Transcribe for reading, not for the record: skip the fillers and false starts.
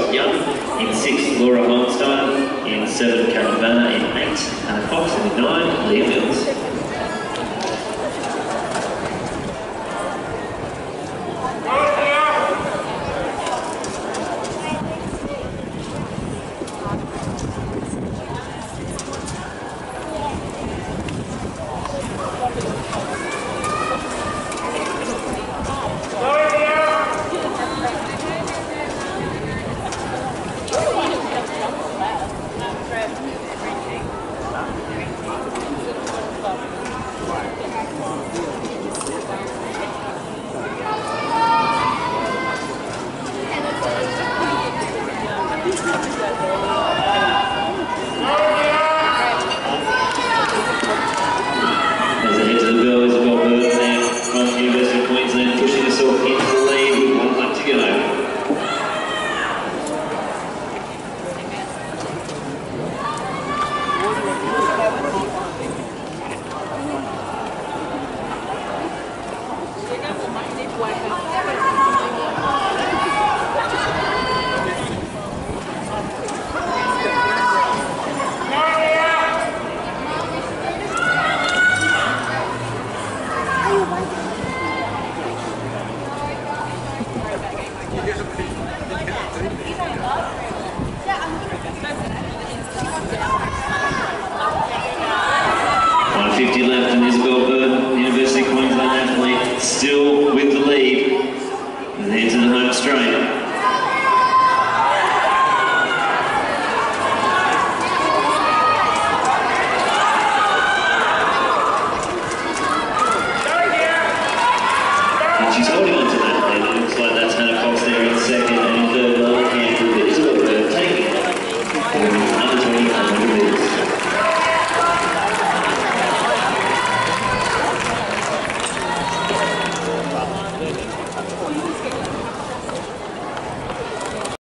Scott Young. In 6th, Laura Holstein. In 7th, Karen Vanna. In 8th, Hannah Fox. And in 9, Leah Mills. Left and Isabel Bird, University of Queensland athlete, still with the lead and heads to the home straight. And she's holding